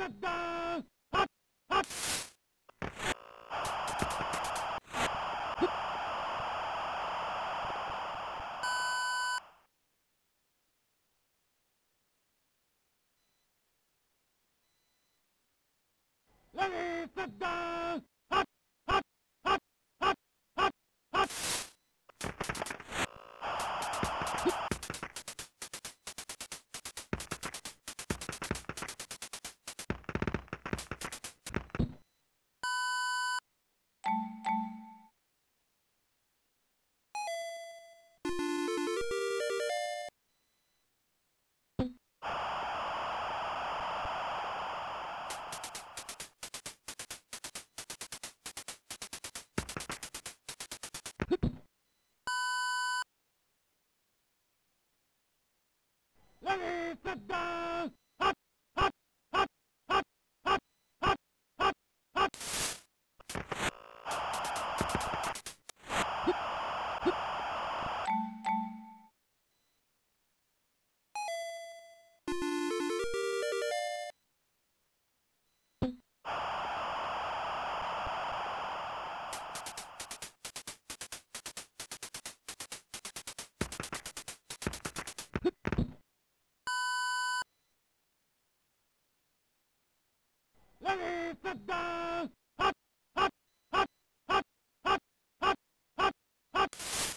sit down. Hut, hut. Ladies, sit down. Hut, hut, hut, hut, hut, hut. Ladies, sit down. Hut, hut, hut, hut, hut, hut, hut, hut. Ladies, sit down. Hut, hut, hut, hut, hut, hut, hut, hut.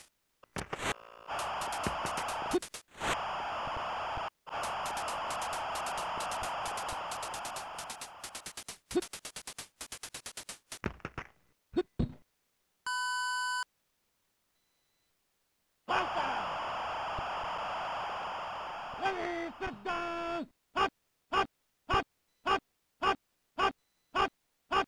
Basta! Ladies, sit down. Hut, hut, hut, hut, hut, hut, hut, hut.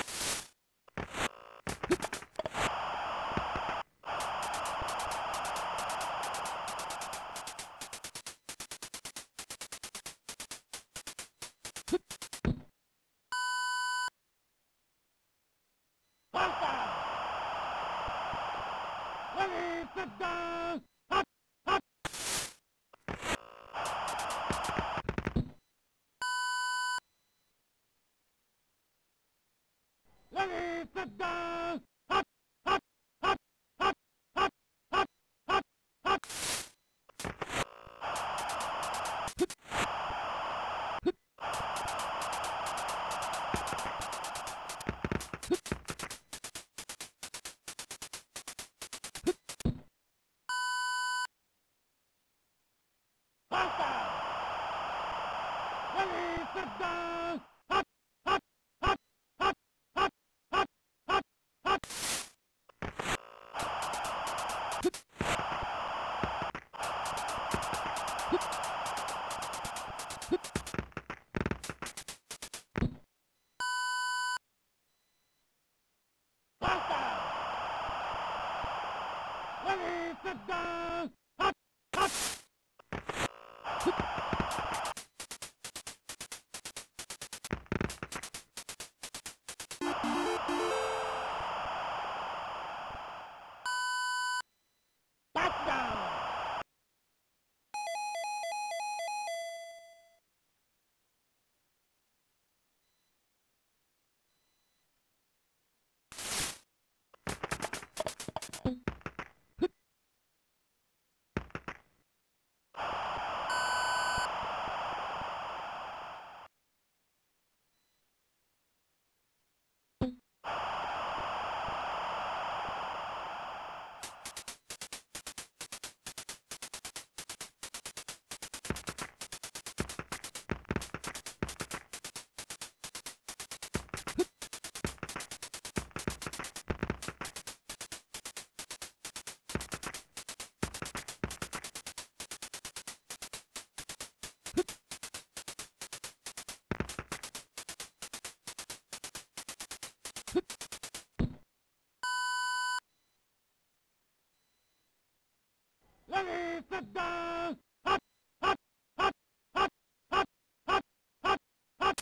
Basta! Ladies, sit down. Hut, hut. Ladies, sit down. Hut, hut, hut, hut, hut, hut, hut, hut. Basta! Ladies, sit down. Hut, hut, hut, hut, hut, hut, hut, hut. Basta! Ladies, sit down. Hut, hut. Touchdown! Ladies, sit down. Hut, hut, hut, hut, hut, hut, hut, hut.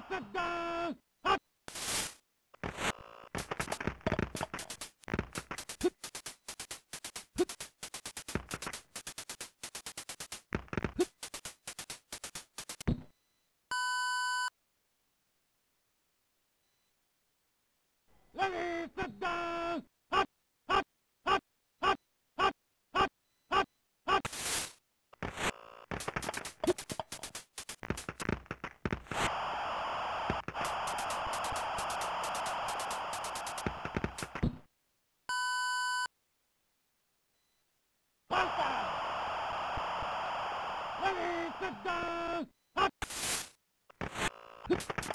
sit down. Hot. Ready, sit down. Hot, hot, hot, hot, hot, hot, hot, hot. Pasta. Ready, sit down. Hot.